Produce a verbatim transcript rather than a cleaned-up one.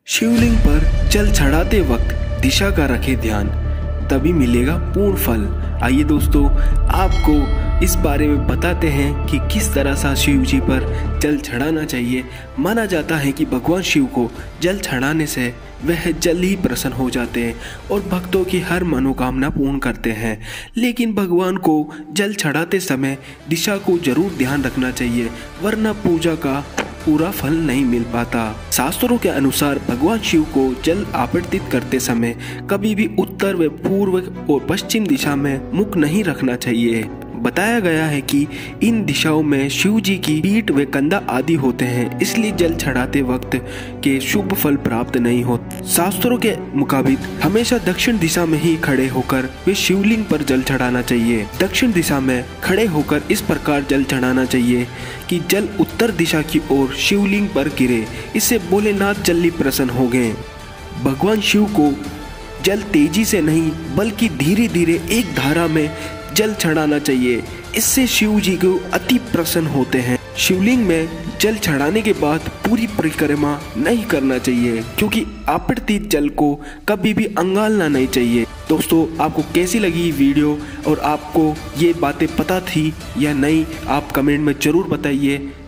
शिवलिंग पर जल चढ़ाते वक्त दिशा का रखें ध्यान, तभी मिलेगा पूर्ण फल। आइए दोस्तों, आपको इस बारे में बताते हैं कि किस तरह से शिव जी पर जल चढ़ाना चाहिए। माना जाता है कि भगवान शिव को जल चढ़ाने से वह जल्द ही प्रसन्न हो जाते हैं और भक्तों की हर मनोकामना पूर्ण करते हैं। लेकिन भगवान को जल चढ़ाते समय दिशा को जरूर ध्यान रखना चाहिए, वरना पूजा का पूरा फल नहीं मिल पाता। शास्त्रों के अनुसार भगवान शिव को जल आपूर्ति करते समय कभी भी उत्तर व पूर्व और पश्चिम दिशा में मुख नहीं रखना चाहिए। बताया गया है कि इन दिशाओं में शिव जी की पीठ व कंधा आदि होते हैं, इसलिए जल चढ़ाते वक्त के शुभ फल प्राप्त नहीं होते। शास्त्रों के मुताबिक हमेशा दक्षिण दिशा में ही खड़े होकर वे शिवलिंग पर जल चढ़ाना चाहिए। दक्षिण दिशा में खड़े होकर इस प्रकार जल चढ़ाना चाहिए कि जल उत्तर दिशा की ओर शिवलिंग पर गिरे। इससे भोलेनाथ जल्दी प्रसन्न हो गए। भगवान शिव को जल तेजी से नहीं बल्कि धीरे धीरे एक धारा में जल चढ़ाना चाहिए, इससे शिव जी को अति प्रसन्न होते हैं। शिवलिंग में जल चढ़ाने के बाद पूरी परिक्रमा नहीं करना चाहिए, क्योंकि आपूर्तित जल को कभी भी अंगालना नहीं चाहिए। दोस्तों, आपको कैसी लगी ये वीडियो और आपको ये बातें पता थी या नहीं, आप कमेंट में जरूर बताइए।